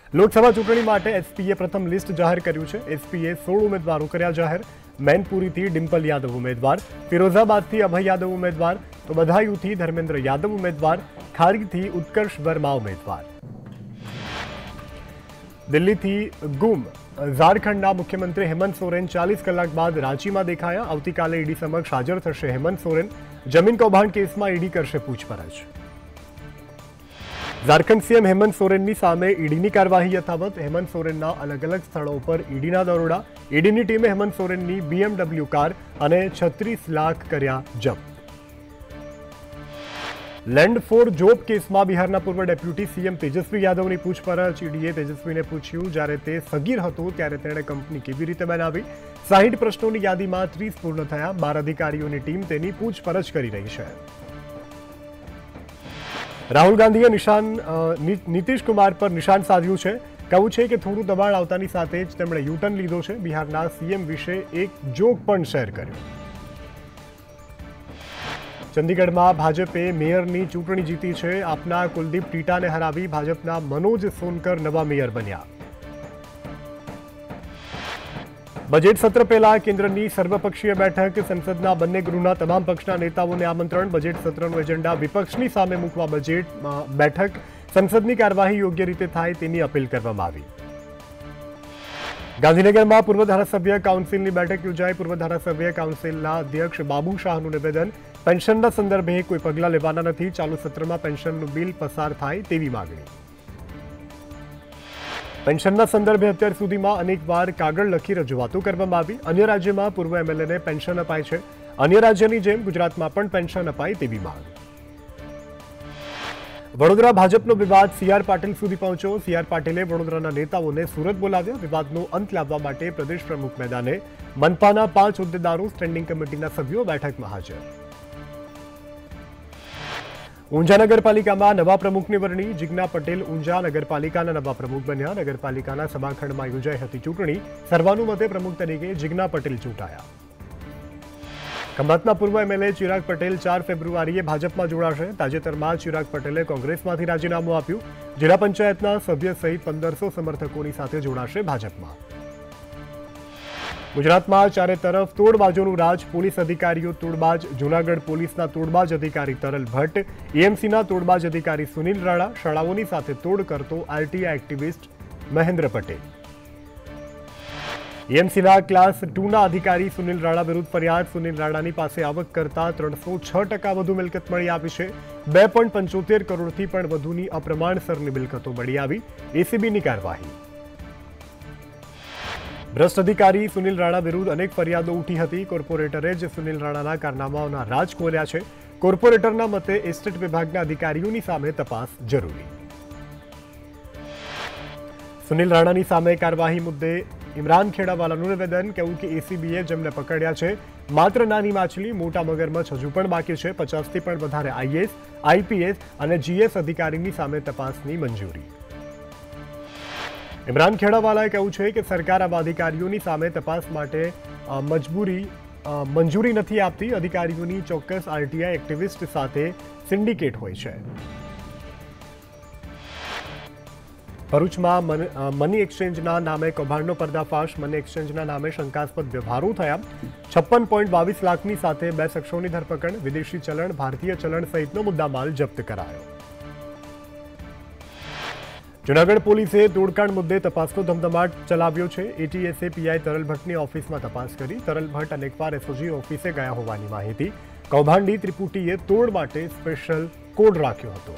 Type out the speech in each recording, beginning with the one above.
લોકસભા ચૂંટણી માટે એસપીએ પ્રથમ લિસ્ટ જાહેર કર્યું છે। એસપીએ 16 ઉમેદવારો કર્યા જાહેર। मैनपुरीथी डिम्पल यादव उम्मीदवार, फिरोजाबादथी अभय यादव उम्मीदवार, तो बदायूंथी धर्मेंद्र यादव उम्मीदवार, खारीथी उत्कर्ष वर्मा उम्मीदवार। दिल्लीथी गुम झारखंडना मुख्यमंत्री हेमंत सोरेन 40 कलाक बाद रांची में देखाया। आवतीकाले ईडी समक्ष हाजर थशे हेमंत सोरेन। जमीन कौभांड केस में ईडी करशे पूछपरछ। झारखंड सीएम हेमंत सोरेननी सामे ईडीनी कार्यवाही यथावत। हेमंत सोरेनना अलग अलग स्थलों पर ईडीना दरोड़ा। ईडीनी टीमे हेमंत सोरेननी BMW कार अने 36 लाख कर्या जप्त। लैंड फॉर जॉब केस में बिहारना पूर्व डेप्यूटी सीएम तेजस्वी यादवनी पूछपरछ। ईडीए तेजस्वीने पूछ्યું જ્યારે તે સગીર હતો ત્યારે તેણે કંપની કેવી રીતે બનાવી। 60 પ્રશ્નોની યાદીમાં 30 પૂર્ણ થયા। 12 અધિકારીઓની ટીમ તેની પૂછપરછ કરી રહી છે। राहुल गांधीए नीतीश कुमार पर निशान साध्યું છે। કહ્યું છે કે થોડું દબાણ આવતાની સાથે જ તેમણે યુટર્ન લીધો છે। બિહારના સીએમ વિશે એક જોક પણ શેર કર્યો। ચંદીગઢમાં ભાજપે મેયરની ચૂંટણી જીતી છે। આપના કુલદીપ ટીટાને હરાવી ભાજપના મનોજ સોનકર નવા મેયર બન્યા। बजेट सत्र पहला केन्द्रनी सर्वपक्षीय बैठक। संसदना बंने गृहना तमाम पक्षना नेताओने आमंत्रण। बजेट सत्रनो एजेंडा विपक्षनी सामे मूकवा बजेट बैठक। संसदनी कार्यवाही योग्य रीते थाय तेनी अपील करवामां आवी। गांधीनगरमां पूर्व धारासभ्य काउंसिलनी बैठक योजाई। पूर्व धारासभ्य काउंसिलना अध्यक्ष बाबू शाहनुं निवेदन। पेन्शनना संदर्भे कोई पगला लेवाना नथी। चालू सत्रमां पेन्शननुं बिल पसार थाय तेवी मागणी। पेन्शनना संदर्भे अत्यार सुधीमां अनेकवार कागळ लखी रजूआतो करवामां आवी। अन्य राज्यमां पूर्व एमएलएने पेन्शन अपाय छे। अन्य राज्यनी जेम गुजरातमां पण पेन्शन अपाय तेवी मांग। वडोदरा भाजपनो विवाद सीआर पाटील सुधी पहोंच्यो। सीआर पाटीले वडोदराना नेताओने सूरत बोलाव्या। विवादनो अंत लाववा माटे प्रदेश प्रमुख मैदाने। मनपाना 5 होद्देदारो स्टेन्डिंग कमिटीना सभ्यो बैठकमां हाजर। ऊंझा नगरपालिकामां नवा प्रमुखनी वरणी। जिग्ना पटेल ऊंझा नगरपालिकाना नवा प्रमुख बन्या। नगरपालिकाना सभाखंडमां योजाई हती चूंटणी। सर्वानुमते प्रमुख तरीके जिग्ना पटेल चूंटाया। खंभातना पूर्व एमएलए चिराग पटेल 4 फेब्रुआरीए भाजपमां जोड़ाशे। ताजेतरमां चिराग पटेले कोंग्रेसमांथी राजीनामुं आप्युं। जिल्ला पंचायतना सभ्य सहित 1500 समर्थकोनी साथे जोड़ाशे भाजपमां। गुजरातमां चारे तरफ तोड़बाजोनुं राज। पोलीस अधिकारीओ तोड़बाज। जूनागढ़ पोलीसना तोड़बाज अधिकारी तरल भट्ट। एएमसीना तोड़बाज अधिकारी सुनील राणा। शाळाओनी साथे तोड़ करतो आरटीआई एक्टिविस्ट महेन्द्र पटेल। एएमसीना क्लास 2 ना अधिकारी सुनील राणा विरुद्ध फरियाद। सुनील राणानी पासे आवक करता 306% વધુ મિલકત મળી આવી છે। 2.75 કરોડથી પણ વધુની અપ્રમાણસરની મિલકતો મળી આવી। એસીબીની કાર્યવાહી। भ्रष्ट अधिकारी सुनील राणा विरुद्ध अनेक फरियादों उठी हती। कोर्पोरेटरे ज सुनील राणाना कारनामाओना राज खोल्या छे। कोर्पोरेटरना मते एस्टेट विभागना अधिकारीओनी सामे तपास जरूरी। सुनील राणानी सामे कार्यवाही मुद्दे इमरान खेड़ावालानुं निवेदन। कह्युं के एसीबीए जेमने पकड्या छे मात्र नानी माछली, मोटा मगरमच्छ हजू पण बाकी छे। 50 थी पण वधारे आईएएस, आईपीएस अने जीएस अधिकारीनी सामे तपासनी मंजूरी। इमरान खेड़ावालाए कह્યું છે કે સરકાર આવા અધિકારીઓની સામે તપાસ માટે મંજૂરી નથી આપતી। અધિકારીઓની ચોક્કસ આરટીઆઈ એક્ટિવિસ્ટ સાથે સિન્ડિકેટ હોય છે। ભરૂચમાં મની એક્સચેન્જના નામે કૌભાંડનો પર્દાફાશ। મની એક્સચેન્જના નામે શંકાસ્પદ વ્યવહારો થયા। 56.22 લાખની સાથે 2 શખ્સોની ધરપકડ। વિદેશી ચલણ, ભારતીય ચલણ સહિતનો મુદ્દામાલ જપ્ત કરાયો। जूनागढ़ पुलिसे तोड़कांड मुद्दे तपासनो धमधमाट चलाव्यो छे। एटीएसे पीआई तरल भट्टनी ऑफिसमां तपास करी। तरल भट्ट अनेकवार एसओजी ऑफिसे गया होवानी माहिती। कौभांडी त्रिपुटीए तोड़ माटे स्पेशल कोड राख्यो हतो।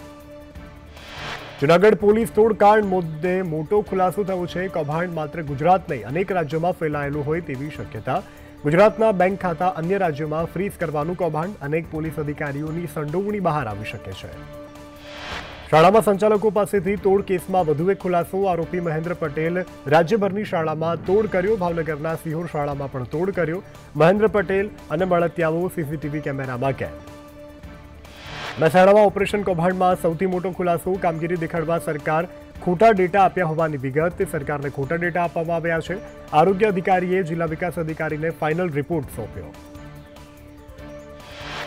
जूनागढ़ पुलिस तोड़कांड मुद्दे मोटो खुलासो थयो छे। कौभांड मात्र गुजरात नहीं अनेक राज्योमां फैलायेलुं होय तेवी शक्यता। गुजरातना बैंक खाता अन्य राज्योमां फ्रीज करवानुं कौभांड। अनेक पोलीस अधिकारीओनी संडोवणी बहार आवी शके छे। शाळामां संचालको पासेथी तोड़ केसमां વધુ એક ખુલાસો। आरोपी महेन्द्र पटेल राज्यभरनी शाळामां तोड़ कर्यो। भावनगरना सिहोर शाळामां पण तोड़ कर्यो। महेन्द्र पटेल अने મળતિયાઓ सीसीटीवी કેમેરામાં કેદ। મહેસાણામાં ઓપરેશન કૌભાંડમાં સૌથી મોટો ખુલાસો। કામગીરી દેખાડવા સરકાર खोटा डेटा आप्या होवानी विगत। सरकारने खोटा डेटा आपवामां આવ્યા છે। आरोग्य अधिकारीए जिला विकास अधिकारीने फाइनल रिपोर्ट सौंप्यो।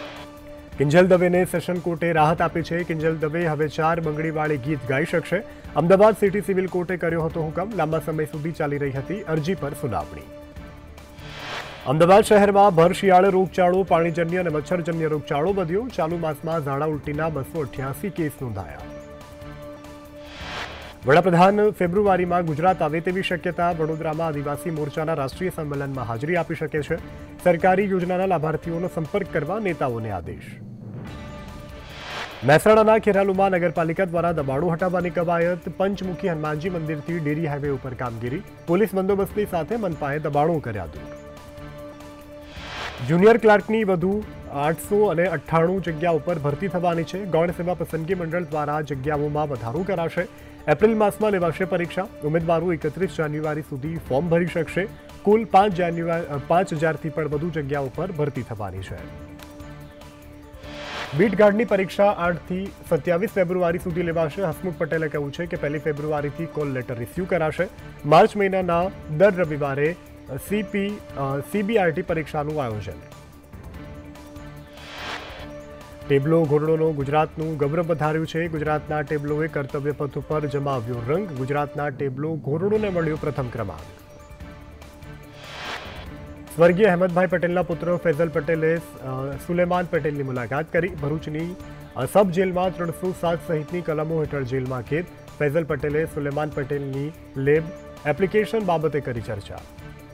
किंजल दवे ने सेशन कोर्टे राहत आपी है। किंजल दवे हवे 4 બંગડીવાળી गीत गाई शकशे। અમદાવાદ સિટી સિવિલ કોર્ટે કર્યો હતો હુકમ, લાંબા સમય સુધી ચાલી રહી હતી અરજી પર સુનાવણી. અમદાવાદ શહેરમાં ભર શિયાળે રોગચાળો, પાણીજન્ય અને મચ્છરજન્ય રોગચાળો વધ્યો. ચાલુ માસમાં ઝાડા ઉલટીના 288 કેસ નોંધાયા. વડાપ્રધાન ફેબ્રુઆરીમાં ગુજરાત આવે તેવી શક્યતા. વડોદરામાં આદિવાસી મોરચાના રાષ્ટ્રીય સંમેલનમાં હાજરી આપી શકે છે. સરકારી યોજનાના લાભાર્થીઓનો સંપર્ક કરવા નેતાઓને આદેશ. મહેસાણાના ખેરાલુમાં નગરપાલિકા દ્વારા દબાણો હટાવવાની કવાયત. પંચમુખી હનુમાનજી મંદિરથી ડેરી હાઈવે ઉપર કામગીરી. પોલીસ બંદોબસ્તની સાથે મનપાએ દબાણો કર્યા દૂર. જુનિયર ક્લાર્કની વધુ 898 જગ્યા ઉપર ભરતી થવાની છે. ગૌણ સેવા પસંદગી મંડળ દ્વારા જગ્યાઓમાં વધારો કરાશે. એપ્રિલ માસમાં લેવાશે પરીક્ષા. ઉમેદવારો 31 જાન્યુઆરી સુધી ફોર્મ ભરી શકશે. કુલ 5,000થી પણ વધુ જગ્યાઓ પર ભરતી થવાની છે. બીટ ગાર્ડની પરીક્ષા 8થી 27 ફેબ્રુઆરી સુધી લેવાશે. હસમુખ પટેલે કહ્યું છે કે 1 ફેબ્રુઆરીથી કોલ લેટર રિસ્યુ કરાશે. માર્ચ મહિનાના દર રવિવારે CBRT પરીક્ષાનું આયોજન. ટેબ્લો ઘોરડોનો ગુજરાતનું ગૌરવ વધાર્યું છે. ગુજરાતના ટેબ્લોએ કર્તવ્ય પથ ઉપર જમાવ્યો રંગ. ગુજરાતના ટેબ્લો ઘોરડોને મળ્યો પ્રથમ ક્રમાંક. સ્વર્ગીય અહેમદભાઈ પટેલના પુત્ર ફૈઝલ પટેલે સુલેમાન પટેલની મુલાકાત કરી. ભરૂચની સબ જેલમાં 307 સહિતની કલમો હેઠળ જેલમાં કેદ. ફૈઝલ પટેલે સુલેમાન પટેલની લેબ એપ્લિકેશન બાબતે કરી ચર્ચા.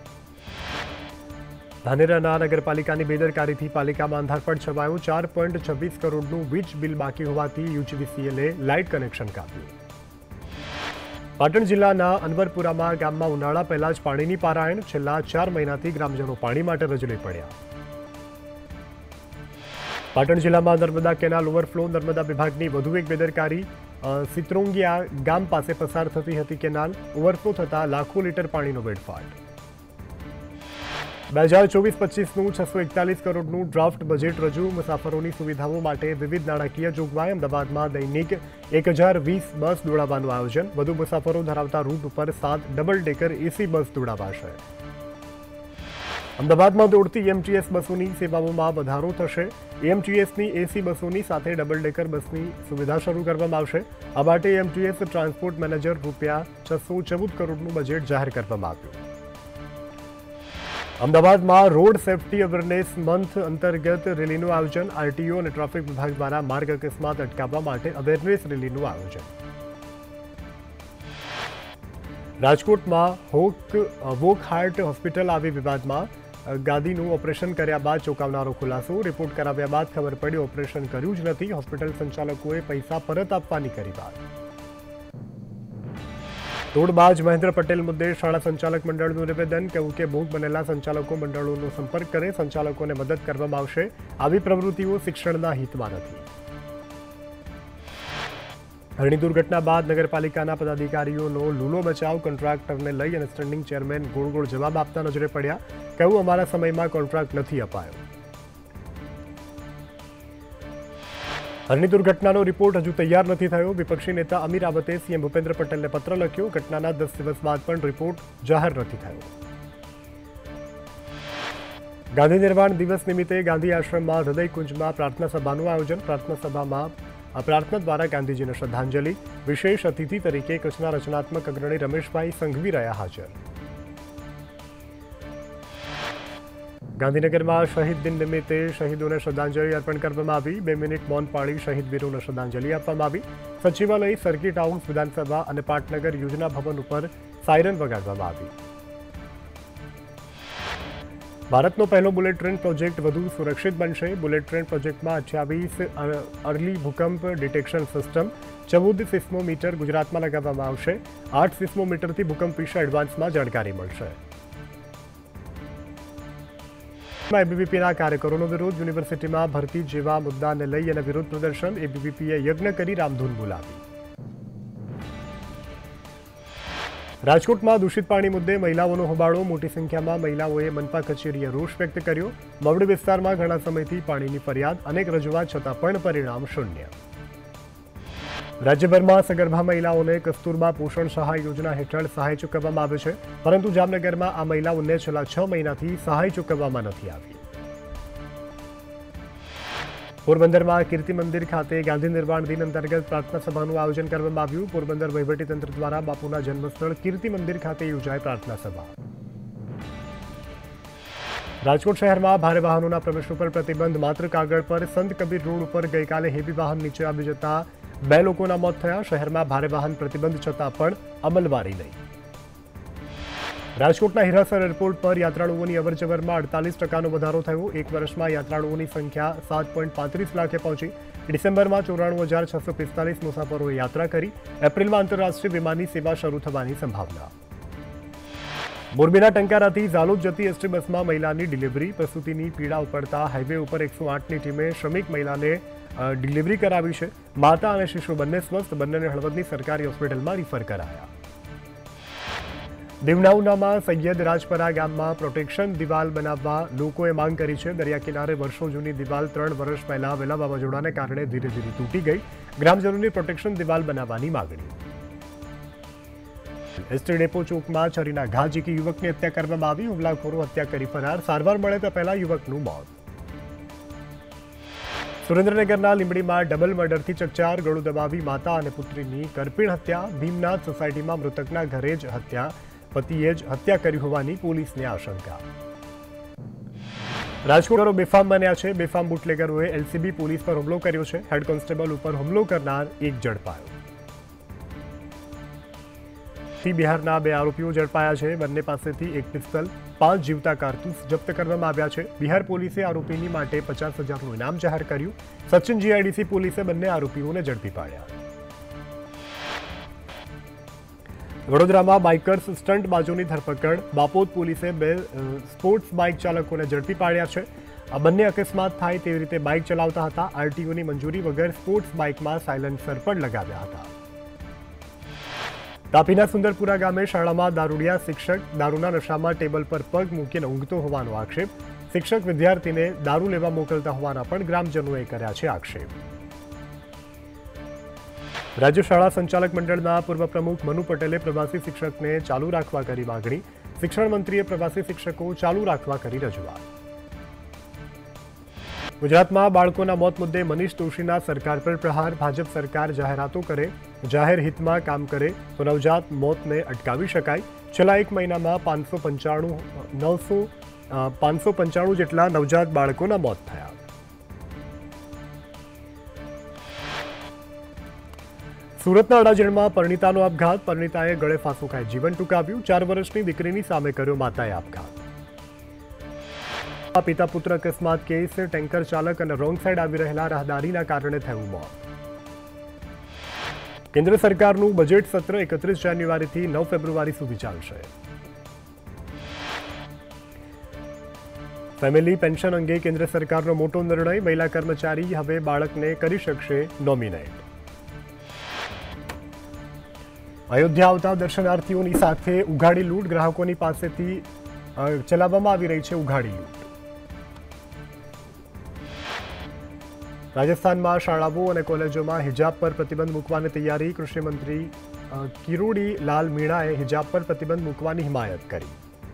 ધાનેરાના નગરપાલિકાની બેદરકારીથી પાલિકામાં અંધારપટ છવાયો. 4.26 કરોડનું વીજ બિલ બાકી હોવાથી UGVCLએ લાઇટ કનેક્શન કાપ્યું. પાટણ જિલ્લાના અનવરપુરામાં ગામમાં ઉનાળા પહેલા જ પાણીની પારાયણ. છેલ્લા 4 મહિનાથી ગ્રામજનો પાણી માટે રજળી પડ્યા. પાટણ જિલ્લામાં નર્મદા કેનાલ ઓવરફ્લો. નર્મદા વિભાગની વધુ એક બેદરકારી. સિત્રોંગિયા ગામ પાસે પસાર થતી હતી કેનાલ. ઓવરફ્લો થતાં લાખો લીટર પાણીનો વેડફાટ. 2024-25નું 641 કરોડનું ડ્રાફ્ટ બજેટ રજૂ. મુસાફરોની સુવિધાઓ માટે વિવિધ નાણાકીય જોગવાઈ. અમદાવાદમાં દૈનિક 1020 બસ દોડાવવાનું આયોજન. વધુ મુસાફરો ધરાવતા રૂટ ઉપર 7 ડબલ ડેકર AC બસ દોડાવાશે. અમદાવાદમાં દોડતી EMTS બસોની સેવાઓમાં વધારો થશે. EMTSની AC બસોની સાથે ડબલ ડેકર બસની સુવિધા શરૂ કરવામાં આવશે. આ માટે EMTS ટ્રાન્સપોર્ટ મેનેજર ₹614 કરોડનું બજેટ જાહેર કરવામાં આવ્યું. અમદાવાદમાં રોડ સેફટી અવેરનેસ મંથ અંતર્ગત રેલીનું આયોજન. RTO અને ટ્રાફિક વિભાગ દ્વારા માર્ગ અકસ્માત અટકાવવા માટે અવેરનેસ રેલીનું આયોજન. રાજકોટમાં વોક હાર્ટ હોસ્પિટલ આવી વિવાદમાં. ગાદીનું ઓપરેશન કર્યા બાદ ચોંકાવનારો ખુલાસો. રિપોર્ટ કરાવ્યા બાદ ખબર પડી ઓપરેશન કર્યું જ નથી. હોસ્પિટલ સંચાલકોએ પૈસા પરત આપવાની કરી વાત. તોડબાજ મહેન્દ્ર પટેલ મુદ્દે શાળા સંચાલક મંડળનું નિવેદન. કહ્યું કે ભોગ બનેલા સંચાલકો મંડળોનો સંપર્ક કરે. સંચાલકોને મદદ કરવામાં આવશે. આવી પ્રવૃત્તિઓ શિક્ષણના હિતમાં નથી. હરણી દુર્ઘટના બાદ નગરપાલિકાના પદાધિકારીઓનો લૂલો બચાવ. કોન્ટ્રાક્ટરને લઈ અને સ્ટેન્ડિંગ ચેરમેન ગોળ ગોળ જવાબ આપતા નજરે પડ્યા. કહ્યું અમારા સમયમાં કોન્ટ્રાક્ટ નથી અપાયો. હરણી દુર્ઘટનાનો રિપોર્ટ હજુ તૈયાર નથી થયો. વિપક્ષી નેતા અમીર રાવતે CM ભૂપેન્દ્ર પટેલને પત્ર લખ્યો. ઘટનાના 10 દિવસ બાદ પણ રિપોર્ટ જાહેર નથી થયો. ગાંધી નિર્વાણ દિવસ નિમિત્તે ગાંધી આશ્રમમાં હૃદયકુંજમાં પ્રાર્થના સભાનું આયોજન. પ્રાર્થના સભામાં પ્રાર્થના દ્વારા ગાંધીજીને શ્રદ્ધાંજલિ. વિશેષ અતિથિ તરીકે કચ્છના રચનાત્મક અગ્રણી રમેશભાઈ સંઘવી રહ્યા હાજર. ગાંધીનગરમાં શહીદ દિન નિમિત્તે શહીદોને શ્રદ્ધાંજલિ અર્પણ કરવામાં આવી. 2 મિનિટ મૌન પાળી શહીદ વીરોને શ્રદ્ધાંજલિ આપવામાં આવી. સચિવાલય, સર્કિટ હાઉસ, વિધાનસભા અને પાટનગર યોજના ભવન ઉપર સાયરન વગાડવામાં આવી. ભારતનો પહેલો બુલેટ ટ્રેન પ્રોજેક્ટ વધુ સુરક્ષિત બનશે. બુલેટ ટ્રેન પ્રોજેક્ટમાં 28 અર્લી ભૂકંપ ડિટેક્શન સિસ્ટમ. 14 સિસ્મોમીટર ગુજરાતમાં લગાવવામાં આવશે. 8 સિસ્મોમીટરથી ભૂકંપ વિશે એડવાન્સમાં જાણકારી મળશે. ABVPના કાર્યકરોનો વિરોધ. યુનિવર્સિટીમાં ભરતી જેવા મુદ્દાને લઈ અને વિરોધ પ્રદર્શન. ABVPએ યજ્ઞ કરી રામધૂન બોલાવી. રાજકોટમાં દૂષિત પાણી મુદ્દે મહિલાઓનો હોબાળો. મોટી સંખ્યામાં મહિલાઓએ મનપા કચેરીએ રોષ વ્યક્ત કર્યો. મવડી વિસ્તારમાં ઘણા સમયથી પાણીની ફરિયાદ. અનેક રજૂઆત છતાં પણ પરિણામ શૂન્ય. રાજ્યભરમાં સગર્ભા મહિલાઓને કસ્તુરબા પોષણ સહાય યોજના હેઠળ સહાય ચૂકવવામાં આવે છે. પરંતુ જામનગરમાં આ મહિલાઓને છેલ્લા 6 મહિનાથી સહાય ચૂકવવામાં નથી આવી. પોરબંદરમાં કીર્તિ મંદિર ખાતે ગાંધી નિર્વાણ દિન અંતર્ગત પ્રાર્થના સભાનું આયોજન કરવામાં આવ્યું. પોરબંદર વહીવટીતંત્ર દ્વારા બાપુના જન્મસ્થળ કીર્તિ મંદિર ખાતે યોજાઈ પ્રાર્થના સભા. રાજકોટ શહેરમાં ભારે વાહનોના પ્રવેશ ઉપર પ્રતિબંધ માત્ર કાગળ પર. સંત કબીર રોડ ઉપર ગઈકાલે હેવી વાહન નીચે આવી જતા 2 લોકોના મોત થયા. શહેરમાં ભારે વાહન પ્રતિબંધ છતાં પણ અમલવારી નહીં. રાજકોટના હીરાસર એરપોર્ટ પર યાત્રાળુઓની અવરજવરમાં 48% વધારો થયો. એક વર્ષમાં યાત્રાળુઓની સંખ્યા 7.35 લાખે પહોંચી. ડિસેમ્બરમાં 94,645 મુસાફરોએ યાત્રા કરી. એપ્રિલમાં આંતરરાષ્ટ્રીય વિમાનની સેવા શરૂ થવાની સંભાવના. મોરબીના ટંકારાથી ઝાલોદ જતી એસટી બસમાં મહિલાની ડિલિવરી. પ્રસૂતિની પીડા ઉપડતા હાઈવે ઉપર 108ની ટીમે શ્રમિક મહિલાને ડિલિવરી કરાવી છે. માતા અને શિશુ બંને સ્વસ્થ. બંનેને હળવદની સરકારી હોસ્પિટલમાં રિફર કરાયા. દીવના ઉનામાં સૈયદ રાજપરા ગામમાં પ્રોટેક્શન દિવાલ બનાવવા લોકોએ માંગ કરી છે. દરિયા કિનારે વર્ષો જૂની દિવાલ 3 વર્ષ પહેલા આવેલા વાવાઝોડાને કારણે ધીરે ધીરે તૂટી ગઈ. ગ્રામજનોની પ્રોટેક્શન દિવાલ બનાવવાની માગણી. એસટી ડેપો ચોકમાં છરીના ઘા ઝીકી યુવકની હત્યા કરવામાં આવી. હુમલાખોરો હત્યા કરી ફરાર. સારવાર મળે તે પહેલા યુવકનું મોત. સુરેન્દ્રનગરના લીંબડીમાં ડબલ મર્ડરથી ચકચાર. ગળું દબાવી માતા અને પુત્રીની કરપીણ હત્યા. ભીમનાથ સોસાયટીમાં મૃતકના ઘરે જ હત્યા. પતિએ જ હત્યા કરી હોવાની પોલીસને આશંકા. રાજકોટરો બેફામ બન્યા છે. બેફામ બુટલેગરોએ એલસીબી પોલીસ પર હુમલો કર્યો છે. હેડ કોન્સ્ટેબલ ઉપર હુમલો કરનાર એક ઝડપાયો. બિહારના 2 આરોપીઓ ઝડપાયા છે. બંને પાસેથી એક પિસ્તલ, 5 જીવતા કારતૂસ જપ્ત કરવામાં આવ્યા છે. બિહાર પોલીસે આરોપીની માટે 50,000નું ઇનામ જાહેર કર્યું. સચિન જીઆઈડીસી પોલીસે બંને આરોપીઓને ઝડપી પાડ્યા. વડોદરામાં બાઇકર્સ સ્ટન્ટબાજોની ધરપકડ. બાપોદ પોલીસે 2 સ્પોર્ટ્સ બાઇક ચાલકોને ઝડપી પાડ્યા છે. આ બંને અકસ્માત થાય તેવી રીતે બાઇક ચલાવતા હતા. આરટીઓની મંજૂરી વગર સ્પોર્ટ્સ બાઇકમાં સાયલેન્સર પણ લગાવ્યા હતા. તાપીના સુંદરપુરા ગામે શાળામાં દારૂડિયા શિક્ષક. દારૂના નશામાં ટેબલ પર પગ મૂકીને ઊંઘતો હોવાનો આક્ષેપ. શિક્ષક વિદ્યાર્થીને દારૂ લેવા મોકલતા હોવાના પણ ગ્રામજનોએ કર્યા છે આક્ષેપ. રાજ્ય શાળા સંચાલક મંડળના પૂર્વ પ્રમુખ મનુ પટેલે પ્રવાસી શિક્ષકને ચાલુ રાખવા કરી માગણી. શિક્ષણ મંત્રીએ પ્રવાસી શિક્ષકો ચાલુ રાખવા કરી રજૂઆત. ગુજરાતમાં બાળકોના મોત મુદ્દે મનીષ દોશીના સરકાર પર પ્રહાર. ભાજપ સરકાર જાહેરાતો કરે, જાહેર હિતમાં કામ કરે તો નવજાત મોતને અટકાવી શકાય. છેલ્લા 1 મહિનામાં 595 જેટલા નવજાત બાળકોના મોત થયા. સુરતના અડાજણમાં પરિણીતાનો આપઘાત. પરિણીતાએ ગળે ફાંસો ખાઈ જીવન ટૂંકાવ્યું. 4 વર્ષની દીકરીની સામે કર્યો માતાએ આપઘાત. પિતા પુત્ર અકસ્માત કેસ. ટેન્કર ચાલક અને રોંગ સાઈડ આવી રહેલા રાહદારીના કારણે થયું મોત. કેન્દ્ર સરકારનું બજેટ સત્ર 31 જાન્યુઆરીથી 9 ફેબ્રુઆરી સુધી ચાલશે. ફેમિલી પેન્શન અંગે કેન્દ્ર સરકારનો મોટો નિર્ણય. મહિલા કર્મચારી હવે બાળકને કરી શકશે નોમિનેટ. અયોધ્યા આવતા દર્શનાર્થીઓની સાથે ઉઘાડી લૂંટ. ગ્રાહકોની પાસેથી ચલાવવામાં આવી રહી છે ઉઘાડી લૂંટ. રાજસ્થાનમાં શાળાઓ અને કોલેજોમાં હિજાબ પર પ્રતિબંધ મૂકવાની તૈયારી. કૃષિમંત્રી કિરોડી લાલ મીણાએ હિજાબ પર પ્રતિબંધ મૂકવાની હિમાયત કરી.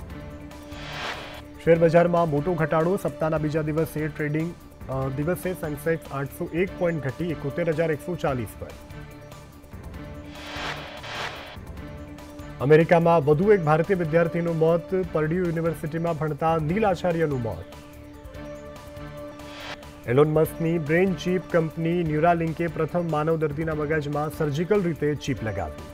શેરબજારમાં મોટો ઘટાડો. સપ્તાહના બીજા દિવસે ટ્રેડિંગ દિવસે સેન્સેક્સ 801 પોઈન્ટ ઘટી 71,140 પર. અમેરિકામાં વધુ એક ભારતીય વિદ્યાર્થીનું મોત. પર્ડ્યુ યુનિવર્સિટીમાં ભણતા નીલ આચાર્યનું મોત. એલોન મસ્કની બ્રેઇન ચીપ કંપની ન્યુરાલિંકે પ્રથમ માનવ દર્દીના મગજમાં સર્જિકલ રીતે ચીપ લગાવી.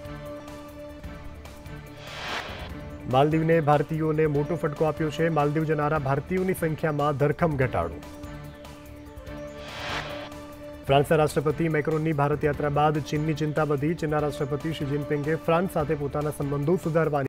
માલદીવને ભારતીયોને મોટો ફટકો આપ્યો છે. માલદીવ જનારા ભારતીયોની સંખ્યામાં ધરખમ ઘટાડો. ફ્રાન્સના રાષ્ટ્રપતિ મેક્રોનની ભારત યાત્રા બાદ ચીનની ચિંતા વધી. ચીનના રાષ્ટ્રપતિ શી જિનપિંગે ફ્રાન્સ સાથે પોતાના સંબંધો સુધારવાની